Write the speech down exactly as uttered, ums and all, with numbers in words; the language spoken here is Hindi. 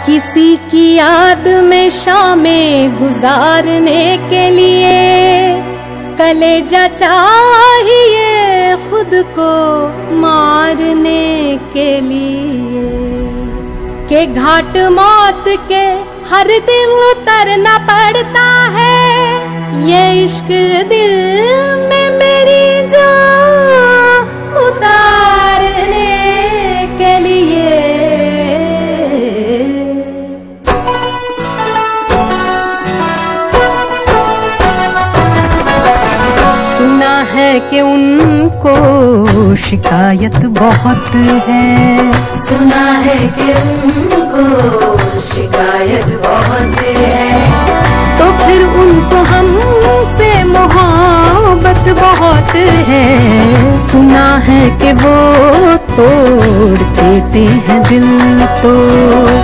किसी की याद में शामें गुजारने के लिए कलेजा चाहिए खुद को मारने के लिए, के घाट मौत के हर दिन उतरना पड़ता है, ये इश्क दिल में मेरी जान उतारने के लिए। सुना है कि उनको शिकायत बहुत है, सुना है कि उनको शिकायत बहुत है, तो फिर उनको हमसे मोहब्बत बहुत है। सुना है कि वो तोड़ देते हैं दिल तो